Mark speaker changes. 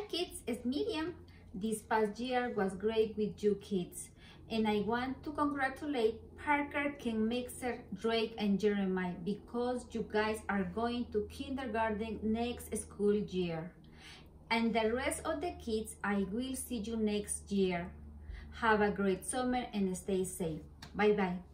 Speaker 1: kids, it's Miriam. This past year was great with you kids, and I want to congratulate Parker, Kingmixer, Drake, and Jeremiah because you guys are going to kindergarten next school year. And the rest of the kids, I will see you next year. Have a great summer and stay safe. Bye bye.